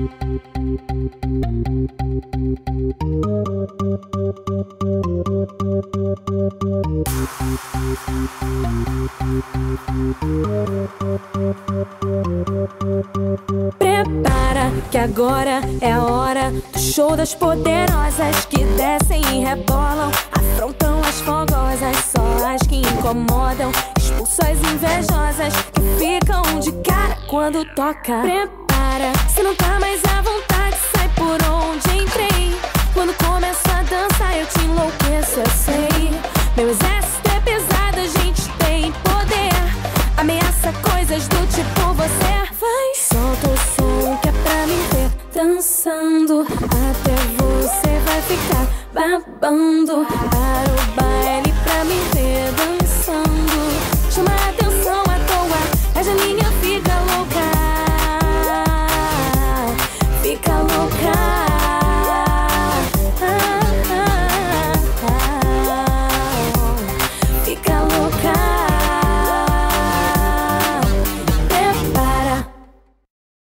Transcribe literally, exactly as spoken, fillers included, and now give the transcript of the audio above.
Prepara que agora é a hora do show das poderosas que descem e rebolam, afrontam as fogosas, só as que incomodam, expulsam as invejosas que ficam de cara quando toca. Prepara, se não tá mais à vontade, sai por onde entrei. Quando começo a dançar eu te enlouqueço, eu sei. Meu exército é pesado, a gente tem poder, ameaça coisas do tipo você. Vai, solta o som que é pra me ver dançando, até você vai ficar babando. Para o baile pra me ver